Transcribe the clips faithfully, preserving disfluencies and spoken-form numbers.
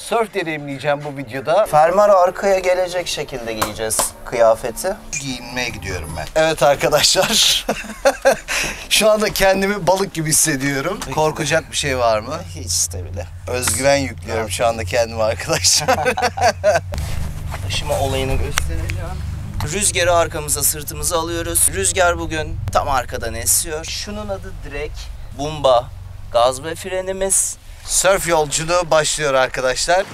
Surf deneyimleyeceğim bu videoda. Fermuar arkaya gelecek şekilde giyeceğiz kıyafeti. Giyinmeye gidiyorum ben. Evet arkadaşlar. Şu anda kendimi balık gibi hissediyorum. Korkacak bir şey var mı? Hiç de bile. Özgüven yüklüyorum şu anda kendime arkadaşlar. Taşıma olayını göstereceğim. Rüzgarı arkamıza, sırtımıza alıyoruz. Rüzgar bugün tam arkadan esiyor. Şunun adı direkt Bumba. Gaz ve frenimiz. Surf yolculuğu başlıyor arkadaşlar.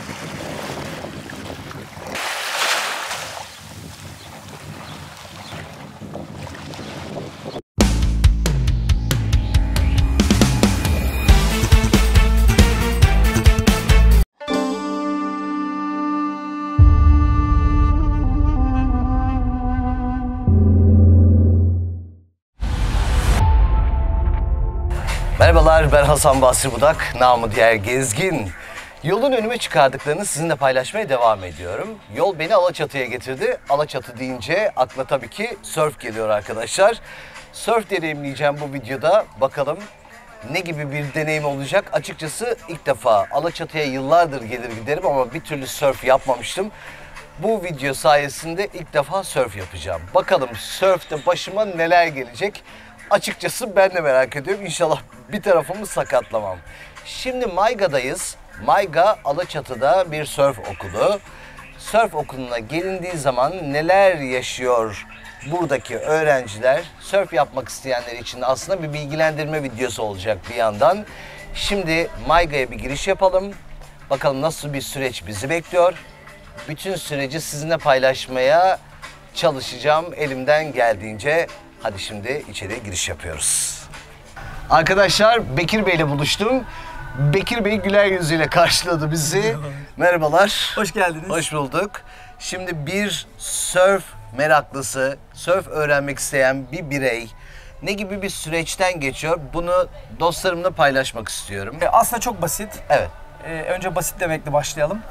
Merhabalar, ben Hasan Basri Budak, namı diğer Gezgin. Yolun önüme çıkardıklarını sizinle paylaşmaya devam ediyorum. Yol beni Alaçatı'ya getirdi. Alaçatı deyince akla tabii ki surf geliyor arkadaşlar. Surf deneyimleyeceğim bu videoda. Bakalım ne gibi bir deneyim olacak. Açıkçası ilk defa Alaçatı'ya yıllardır gelir giderim ama bir türlü surf yapmamıştım. Bu video sayesinde ilk defa surf yapacağım. Bakalım surfte başıma neler gelecek. Açıkçası ben de merak ediyorum. İnşallah bir tarafımı sakatlamam. Şimdi Mayga'dayız. Mayga, Alaçatı'da bir surf okulu. Surf okuluna gelindiği zaman neler yaşıyor buradaki öğrenciler? Surf yapmak isteyenler için aslında bir bilgilendirme videosu olacak bir yandan. Şimdi Mayga'ya bir giriş yapalım. Bakalım nasıl bir süreç bizi bekliyor. Bütün süreci sizinle paylaşmaya çalışacağım elimden geldiğince. Hadi şimdi içeriye giriş yapıyoruz. Arkadaşlar Bekir Bey ile buluştum. Bekir Bey güler yüzüyle karşıladı bizi. Merhabalar. Hoş geldiniz. Hoş bulduk. Şimdi bir surf meraklısı, surf öğrenmek isteyen bir birey ne gibi bir süreçten geçiyor? Bunu dostlarımla paylaşmak istiyorum. E, aslında çok basit. Evet. E, önce basit demekle başlayalım.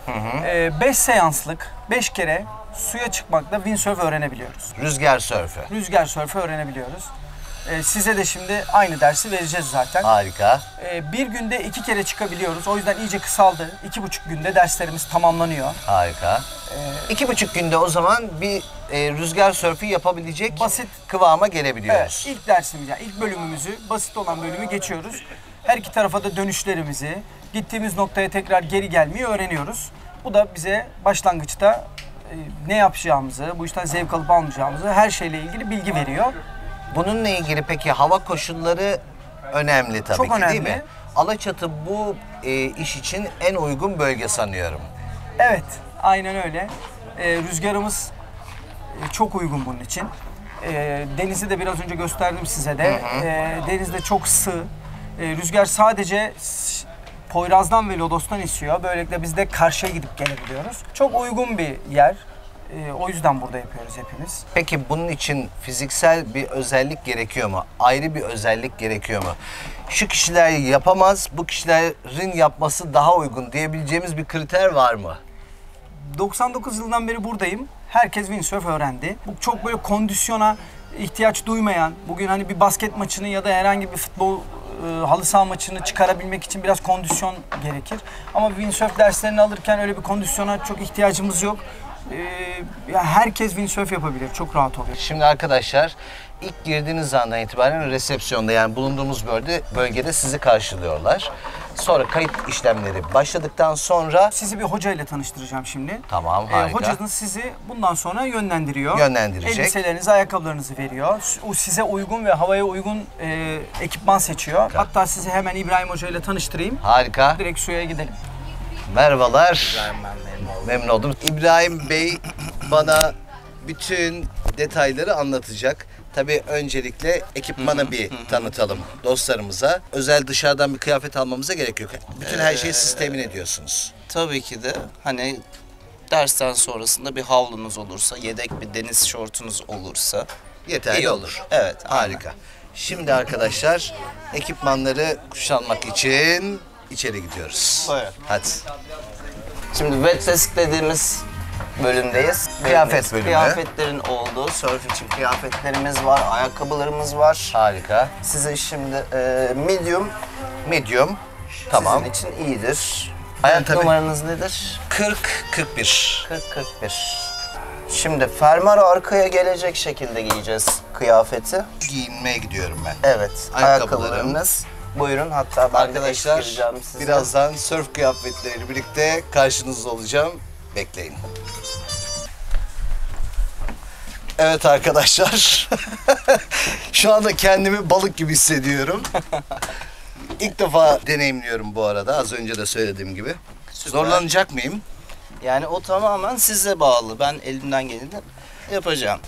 beş seanslık, beş kere suya çıkmakla windsurf öğrenebiliyoruz. Rüzgar sörfü. Rüzgar sörfü öğrenebiliyoruz. E, size de şimdi aynı dersi vereceğiz zaten. Harika. E, bir günde iki kere çıkabiliyoruz. O yüzden iyice kısaldı. İki buçuk günde derslerimiz tamamlanıyor. Harika. Ee, İki buçuk günde o zaman bir e, rüzgar sörfü yapabilecek Basit kıvama gelebiliyoruz. Evet, ilk dersimiz yani ilk bölümümüzü, basit olan bölümü geçiyoruz. Her iki tarafa da dönüşlerimizi, gittiğimiz noktaya tekrar geri gelmeyi öğreniyoruz. Bu da bize başlangıçta e, ne yapacağımızı, bu işten zevk alıp almayacağımızı, her şeyle ilgili bilgi veriyor. Bununla ilgili peki hava koşulları önemli tabii Çok ki önemli. değil mi? Alaçatı bu e, iş için en uygun bölge sanıyorum. Evet, aynen öyle. E, rüzgarımız e, çok uygun bunun için. E, denizi de biraz önce gösterdim size de. Hı hı. E, denizde çok sığ. E, rüzgar sadece Poyraz'dan ve Lodos'tan esiyor. Böylelikle biz de karşıya gidip gelebiliyoruz. Çok uygun bir yer. E, o yüzden burada yapıyoruz hepimiz. Peki bunun için fiziksel bir özellik gerekiyor mu? Ayrı bir özellik gerekiyor mu? Şu kişiler yapamaz, bu kişilerin yapması daha uygun diyebileceğimiz bir kriter var mı? doksan dokuz yıldan beri buradayım. Herkes windsurf öğrendi. Bu çok böyle kondisyona ihtiyaç duymayan, bugün hani bir basket maçını ya da herhangi bir futbol e, halı saha maçını çıkarabilmek için biraz kondisyon gerekir. Ama windsurf derslerini alırken öyle bir kondisyona çok ihtiyacımız yok. E, ya herkes windsurf yapabilir. Çok rahat oluyor. Şimdi arkadaşlar ilk girdiğiniz andan itibaren resepsiyonda yani bulunduğumuz bölgede, bölgede sizi karşılıyorlar. Sonra kayıt işlemleri başladıktan sonra... Sizi bir hoca ile tanıştıracağım şimdi. Tamam, harika. Ee, hocanız sizi bundan sonra yönlendiriyor. Yönlendirecek. Elbiselerinizi, ayakkabılarınızı veriyor. O size uygun ve havaya uygun e, ekipman seçiyor. Harika. Hatta sizi hemen İbrahim Hoca ile tanıştırayım. Harika. Direkt suya gidelim. Merhabalar. İbrahim ben memnun oldum. Memnun oldum. İbrahim Bey bana bütün detayları anlatacak. Tabii öncelikle ekipmanı bir tanıtalım dostlarımıza. Özel dışarıdan bir kıyafet almamıza gerek yok. Bütün her şeyi siz temin ediyorsunuz. Tabii ki de hani dersten sonrasında bir havlunuz olursa, yedek bir deniz şortunuz olursa Yeterli iyi olur. olur. Evet, Harika. Şimdi arkadaşlar ekipmanları kuşanmak için içeri gidiyoruz. Buyurun. Hadi. Şimdi wet desk dediğimiz bölümdeyiz. Kıyafet bölümü. Kıyafetlerin olduğu, surf için kıyafetlerimiz var, ayakkabılarımız var. Harika. Size şimdi e, medium Medium. Tamam. sizin için iyidir. Aynen, tabii. Numaranız nedir? kırk kırk bir. kırk kırk bir. Şimdi fermuar arkaya gelecek şekilde giyeceğiz kıyafeti. Giyinmeye gidiyorum ben. Evet, Ayakkabılarım. ayakkabılarınız. Buyurun, hatta ben Arkadaşlar de eşlik edeceğim size. birazdan sörf kıyafetleriyle birlikte karşınızda olacağım. Bekleyin. Evet arkadaşlar. Şu anda kendimi balık gibi hissediyorum. İlk defa deneyimliyorum bu arada. Az önce de söylediğim gibi. Süper. Zorlanacak mıyım? Yani o tamamen size bağlı. Ben elimden geleni yapacağım.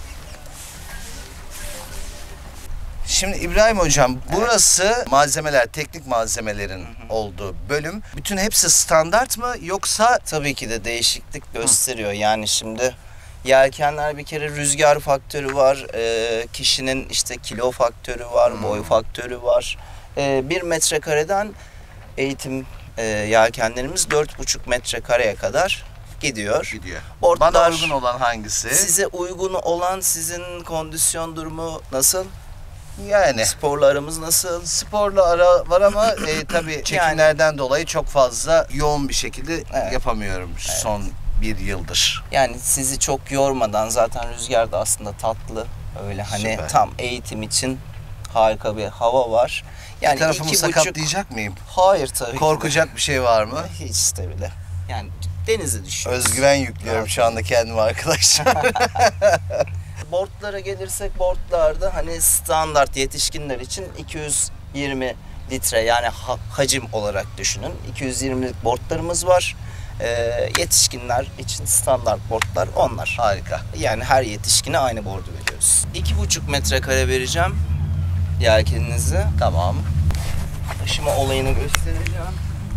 Şimdi İbrahim Hocam, burası malzemeler, teknik malzemelerin olduğu bölüm. Bütün hepsi standart mı yoksa... Tabii ki de değişiklik gösteriyor. Yani şimdi yelkenler bir kere rüzgar faktörü var. Ee, kişinin işte kilo faktörü var, Hmm. boy faktörü var. Ee, bir metrekareden eğitim e, yelkenlerimiz dört buçuk metrekareye kadar gidiyor. Gidiyor. Boardlar, Bana uygun olan hangisi? size uygun olan, sizin kondisyon durumu nasıl? Yani Sporla aramız nasıl? sporla ara var ama e, tabii çekimlerden dolayı çok fazla yoğun bir şekilde Evet. yapamıyorum son bir yıldır. Yani sizi çok yormadan, zaten rüzgar da aslında tatlı. Öyle hani Süper. tam eğitim için harika bir hava var. Yani Bir tarafımı iki buçuk... sakatlayacak mıyım? Hayır tabii ki de. Korkacak bir şey var mı? Hiç de bile. Yani denize düşüyoruz. Özgüven yüklüyorum şu anda kendime arkadaşlar. Boardlara gelirsek, boardlarda hani standart yetişkinler için iki yüz yirmi litre, yani ha- hacim olarak düşünün. iki yüz yirmilik boardlarımız var. Ee, yetişkinler için standart boardlar onlar. Harika. Yani her yetişkine aynı boardu veriyoruz. iki buçuk metrekare vereceğim yelkeninizi. Tamam. Taşıma olayını göstereceğim.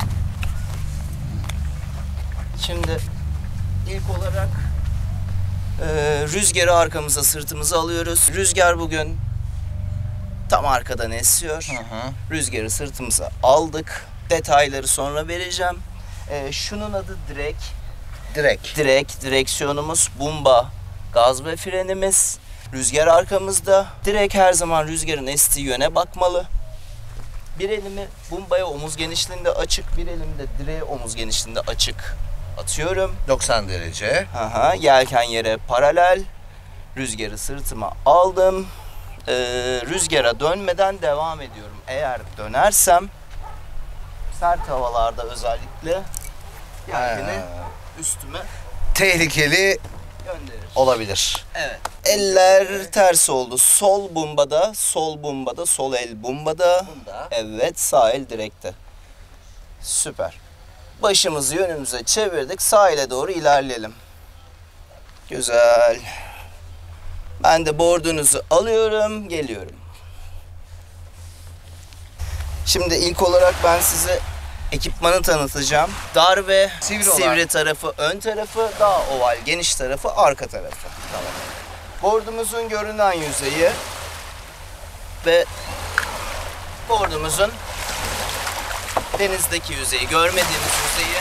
Şimdi ilk olarak e, rüzgarı arkamıza, sırtımıza alıyoruz. Rüzgar bugün tam arkadan esiyor. Hı hı. Rüzgarı sırtımıza aldık. Detayları sonra vereceğim. E, şunun adı direk. Direkt. Direk, direksiyonumuz, bumba, gaz ve frenimiz. Rüzgar arkamızda. Direk her zaman rüzgarın estiği yöne bakmalı. Bir elimi bumbaya omuz genişliğinde açık, bir elimi de direğe omuz genişliğinde açık atıyorum. doksan derece. Aha, yelken yere paralel. Rüzgarı sırtıma aldım. Ee, rüzgara dönmeden devam ediyorum. Eğer dönersem sert havalarda özellikle yelkeni Ha. üstüme Tehlikeli gönderir. olabilir. Evet. Eller ters oldu. Sol bumbada, sol bumbada, sol el bumbada. Bunda. Evet, sağ el direkte. Süper. Başımızı yönümüze çevirdik. Sağ ele doğru ilerleyelim. Güzel. Ben de boardunuzu alıyorum, geliyorum. Şimdi ilk olarak ben size ekipmanı tanıtacağım. Dar ve Sivri sivri, olan. tarafı ön tarafı, daha oval geniş tarafı arka tarafı. Tamam. Boardumuzun görünen yüzeyi ve boardumuzun denizdeki yüzeyi, görmediğimiz yüzeyi.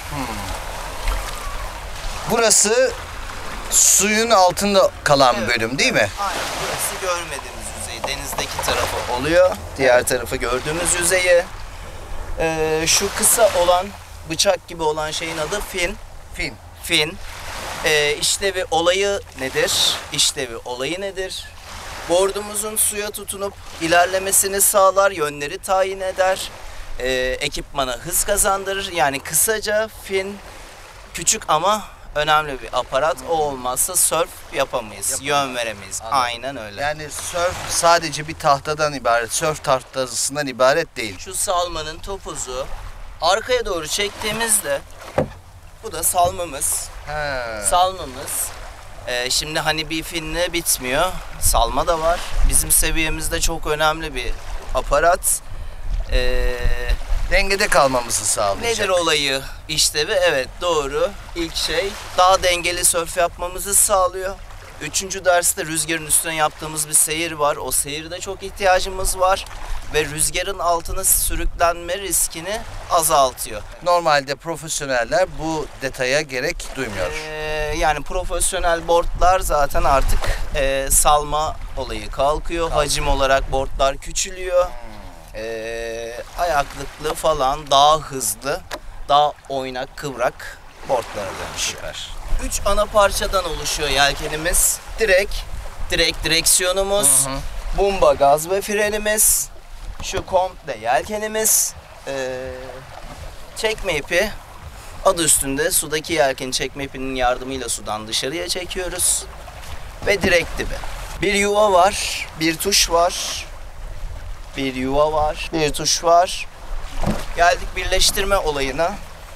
Burası suyun altında kalan Evet. bölüm değil mi? Aynen, burası görmediğimiz yüzeyi, denizdeki tarafı oluyor. Diğer tarafı gördüğümüz yüzeyi. Ee, şu kısa olan, bıçak gibi olan şeyin adı fin. Fin. Fin. Ee, işlevi, olayı nedir? İşlevi, olayı nedir? Boardumuzun suya tutunup ilerlemesini sağlar, yönleri tayin eder. Ee, ekipmana hız kazandırır. Yani kısaca fin küçük ama önemli bir aparat. O olmazsa surf yapamayız, Yapamayız. yön veremeyiz. Anladım. Aynen öyle. Yani sörf sadece bir tahtadan ibaret, sörf tahtasından ibaret değil. Şu salmanın topuzu arkaya doğru çektiğimizde, bu da salmamız. He. Salmamız. Ee, şimdi hani bir finle bitmiyor. Salma da var. Bizim seviyemizde çok önemli bir aparat. Ee, Dengede kalmamızı sağlayacak. nedir olayı, işlevi? Evet, doğru. İlk şey, daha dengeli sörf yapmamızı sağlıyor. Üçüncü derste rüzgarın üstüne yaptığımız bir seyir var. O seyirde çok ihtiyacımız var. Ve rüzgarın altına sürüklenme riskini azaltıyor. Normalde profesyoneller bu detaya gerek duymuyor. Ee, yani profesyonel boardlar zaten artık e, salma olayı kalkıyor. Hacim olarak boardlar küçülüyor. Ee, ayaklıklı falan daha hızlı daha oynak, kıvrak boardlara dönüşüyor. Üç ana parçadan oluşuyor yelkenimiz. Direk, direk direksiyonumuz, hı hı. Bumba gaz ve frenimiz, şu komple yelkenimiz, ee, çekme ipi, adı üstünde sudaki yelkeni çekme ipinin yardımıyla sudan dışarıya çekiyoruz ve direk dibi. Bir yuva var, bir tuş var, bir yuva var, bir tuş var. Geldik birleştirme olayına.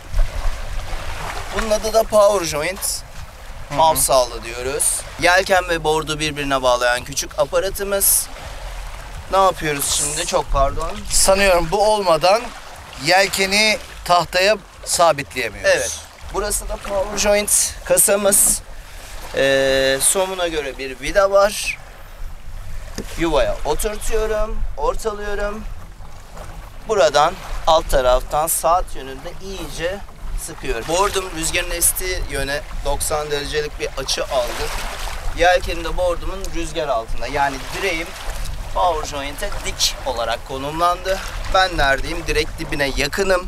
Bunun adı da power joint. Mavsallı diyoruz. Yelken ve board'u birbirine bağlayan küçük aparatımız. Ne yapıyoruz şimdi? Çok pardon. Sanıyorum bu olmadan yelkeni tahtaya sabitleyemiyoruz. Evet. Burası da power joint kasamız. Ee, somuna göre bir vida var. Yuvaya oturtuyorum, ortalıyorum. Buradan alt taraftan saat yönünde iyice sıkıyorum. Board'um rüzgarın estiği yöne doksan derecelik bir açı aldı. Yelkenim de board'umun rüzgar altında. Yani direğim power joint'e dik olarak konumlandı. Ben neredeyim? Direkt dibine yakınım.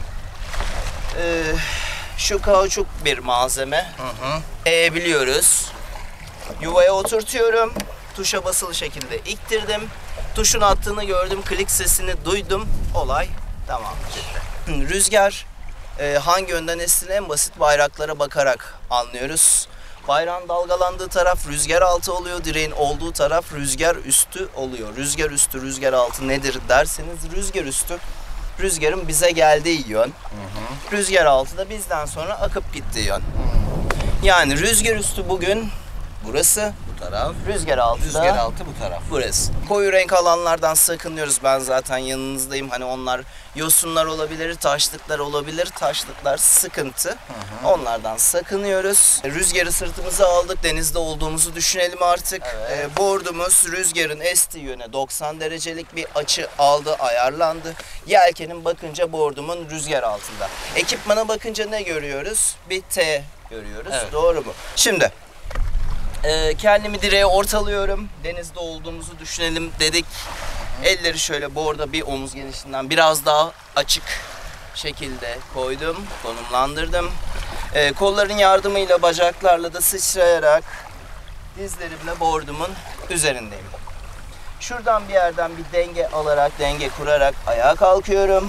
Ee, şu kauçuk bir malzeme. Hı hı. Eğebiliyoruz. Yuvaya oturtuyorum. Tuşa basılı şekilde iktirdim. Tuşun attığını gördüm. Klik sesini duydum. Olay tamamdır. Rüzgar e, hangi yönden estiğini en basit bayraklara bakarak anlıyoruz. Bayrağın dalgalandığı taraf rüzgar altı oluyor. Direğin olduğu taraf rüzgar üstü oluyor. Rüzgar üstü, rüzgar altı nedir derseniz rüzgar üstü rüzgarın bize geldiği yön. Hı hı. Rüzgar altı da bizden sonra akıp gittiği yön. Hı. Yani rüzgar üstü bugün burası. Bu taraf. Rüzgar altı Rüzgar da altı bu taraf. burası. Koyu renk alanlardan sakınıyoruz. Ben zaten yanınızdayım. Hani onlar yosunlar olabilir, taşlıklar olabilir. Taşlıklar sıkıntı. Hı hı. Onlardan sakınıyoruz. Rüzgarı sırtımıza aldık. Denizde olduğumuzu düşünelim artık. Evet. E, board'umuz rüzgarın estiği yöne doksan derecelik bir açı aldı, ayarlandı. Yelkenin bakınca board'umun rüzgar altında. Ekipmana bakınca ne görüyoruz? Bir T görüyoruz. Evet. Doğru mu? Şimdi Ee, kendimi direğe ortalıyorum. Denizde olduğumuzu düşünelim dedik. Elleri şöyle board'a bir omuz genişliğinden biraz daha açık şekilde koydum, konumlandırdım. Ee, kolların yardımıyla bacaklarla da sıçrayarak dizlerimle board'umun üzerindeyim. Şuradan bir yerden bir denge alarak, denge kurarak ayağa kalkıyorum.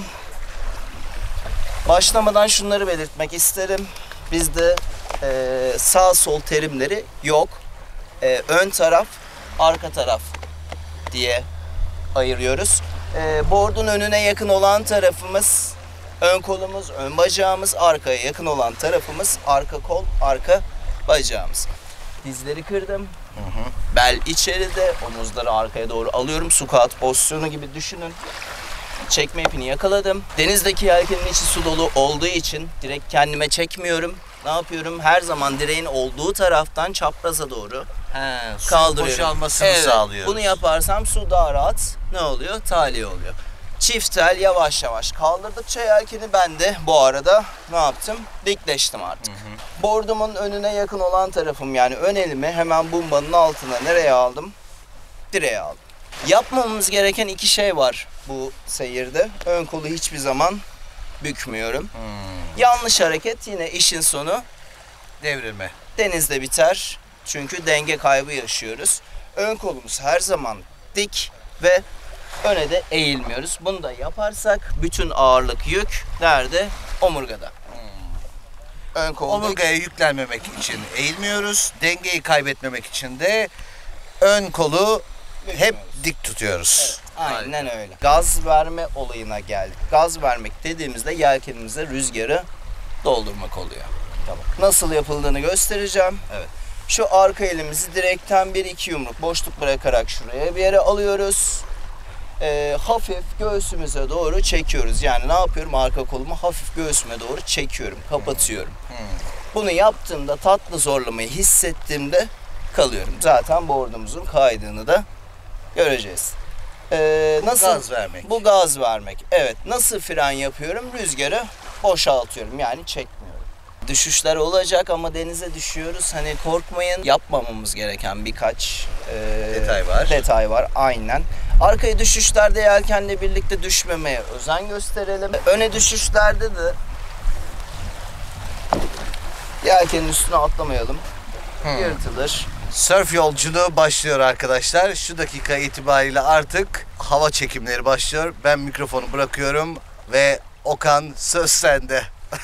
Başlamadan şunları belirtmek isterim. Bizde e, sağ sol terimleri yok. E, ön taraf, arka taraf diye ayırıyoruz. E, board'un önüne yakın olan tarafımız ön kolumuz, ön bacağımız, arkaya yakın olan tarafımız arka kol, arka bacağımız. Dizleri kırdım. Hı hı. Bel içeride, omuzları arkaya doğru alıyorum. Squat pozisyonu gibi düşünün. Çekme ipini yakaladım. Denizdeki yelkenin içi su dolu olduğu için direkt kendime çekmiyorum. Ne yapıyorum? Her zaman direğin olduğu taraftan çapraza doğru He, kaldırıyorum. Boşalmasını evet, sağlıyoruz. Bunu yaparsam su daha rahat ne oluyor? Tahliye oluyor. Çift tel yavaş yavaş kaldırdıkça yelkeni ben de bu arada ne yaptım? Dikleştim artık. Hı hı. Board'umun önüne yakın olan tarafım yani ön elimi hemen bumbanın altına nereye aldım? Direğe aldım. Yapmamamız gereken iki şey var bu seyirde. Ön kolu hiçbir zaman bükmüyorum. Hmm. Yanlış hareket yine işin sonu devrilme. Denizde biter. Çünkü denge kaybı yaşıyoruz. Ön kolumuz her zaman dik ve öne de eğilmiyoruz. Bunu da yaparsak bütün ağırlık yük nerede? Omurgada. Hmm. Ön kol Omurgaya dik. Yüklenmemek için eğilmiyoruz. Dengeyi kaybetmemek için de ön kolu hep dik tutuyoruz. Evet, aynen Harika. Öyle. Gaz verme olayına geldik. Gaz vermek dediğimizde yelkenimize rüzgarı doldurmak oluyor. Tamam. Nasıl yapıldığını göstereceğim. Evet. Şu arka elimizi direkten bir iki yumruk boşluk bırakarak şuraya bir yere alıyoruz. Ee, hafif göğsümüze doğru çekiyoruz. Yani ne yapıyorum? Arka kolumu hafif göğsüme doğru çekiyorum, kapatıyorum. Hmm. Bunu yaptığımda tatlı zorlamayı hissettiğimde kalıyorum. Zaten board'umuzun kaydığını da göreceğiz. Ee, nasıl? Bu gaz vermek. Bu gaz vermek. Evet. Nasıl fren yapıyorum? Rüzgarı boşaltıyorum. Yani çekmiyorum. Düşüşler olacak ama denize düşüyoruz. Hani korkmayın. Yapmamamız gereken birkaç e, detay var. Detay var. Aynen. Arkaya düşüşlerde yelkenle birlikte düşmemeye özen gösterelim. Öne düşüşlerde de Yelkenin üstüne atlamayalım. Yırtılır. Sörf yolculuğu başlıyor arkadaşlar. Şu dakika itibariyle artık hava çekimleri başlıyor. Ben mikrofonu bırakıyorum ve Okan söz sende.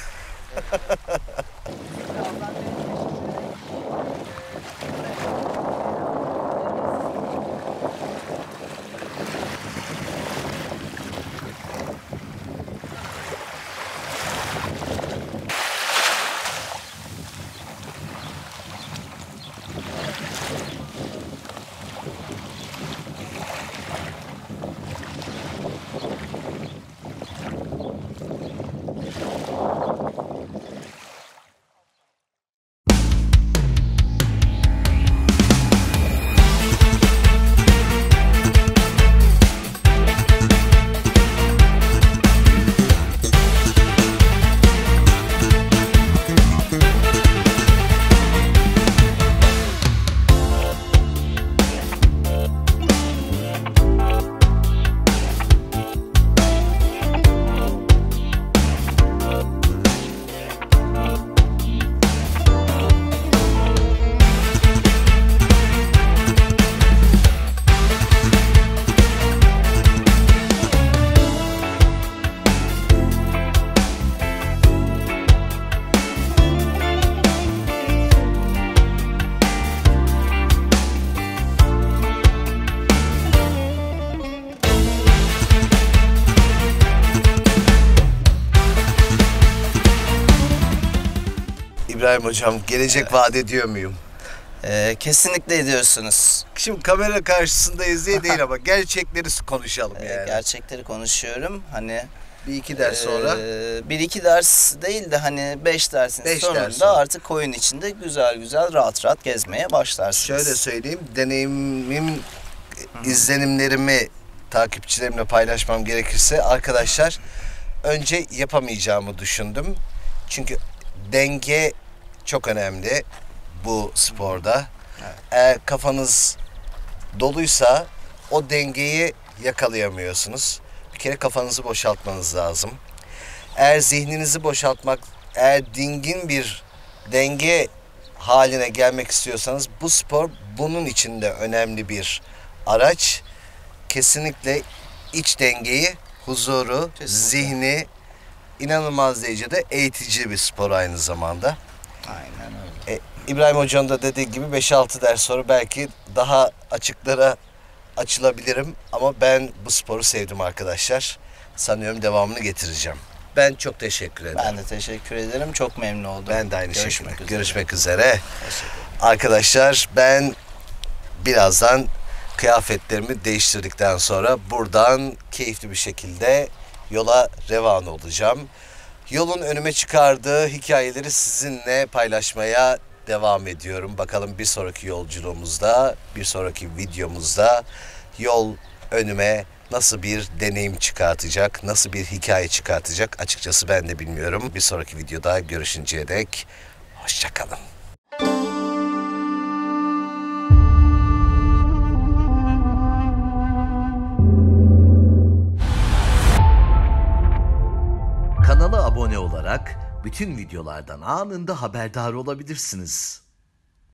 İbrahim Hocam, gelecek vaat ediyor muyum? Ee, kesinlikle ediyorsunuz. Şimdi kamera karşısındayız diye değil ama gerçekleri konuşalım Ee, yani. gerçekleri konuşuyorum. Hani Bir iki ders sonra. e, bir iki ders değil de hani beş dersin Beş sonunda ders sonra. artık koyun içinde güzel güzel rahat rahat gezmeye başlarsınız. Şöyle söyleyeyim, deneyimim, izlenimlerimi takipçilerimle paylaşmam gerekirse arkadaşlar, önce yapamayacağımı düşündüm. Çünkü denge çok önemli bu sporda. Evet. Eğer kafanız doluysa o dengeyi yakalayamıyorsunuz. Bir kere kafanızı boşaltmanız lazım. Eğer zihninizi boşaltmak, eğer dingin bir denge haline gelmek istiyorsanız bu spor bunun için de önemli bir araç. Kesinlikle iç dengeyi, huzuru, Kesinlikle. zihni inanılmaz derecede eğitici bir spor aynı zamanda. Aynen öyle. E, İbrahim Hoca'nın da dediği gibi beş altı ders sonra belki daha açıklara açılabilirim. Ama ben bu sporu sevdim arkadaşlar. Sanıyorum devamını getireceğim. Ben çok teşekkür ederim. Ben de teşekkür ederim. Çok memnun oldum. Ben de aynı Görüşmek şekilde. üzere. Görüşmek üzere. Teşekkür ederim. Arkadaşlar ben birazdan kıyafetlerimi değiştirdikten sonra buradan keyifli bir şekilde yola revan olacağım. Yolun önüme çıkardığı hikayeleri sizinle paylaşmaya devam ediyorum. Bakalım bir sonraki yolculuğumuzda, bir sonraki videomuzda yol önüme nasıl bir deneyim çıkartacak, nasıl bir hikaye çıkartacak açıkçası ben de bilmiyorum. Bir sonraki videoda görüşünceye dek hoşça kalın. Kanala abone olarak bütün videolardan anında haberdar olabilirsiniz.